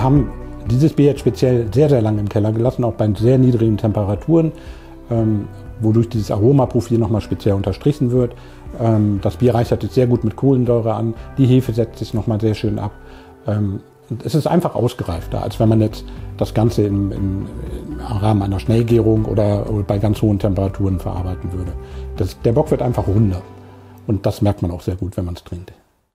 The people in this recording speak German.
Wir haben dieses Bier jetzt speziell sehr, sehr lange im Keller gelassen, auch bei sehr niedrigen Temperaturen, wodurch dieses Aromaprofil nochmal speziell unterstrichen wird. Das Bier reichert sich sehr gut mit Kohlensäure an, die Hefe setzt sich nochmal sehr schön ab. Und es ist einfach ausgereifter, als wenn man jetzt das Ganze im Rahmen einer Schnellgärung oder bei ganz hohen Temperaturen verarbeiten würde. Der Bock wird einfach runder und das merkt man auch sehr gut, wenn man es trinkt.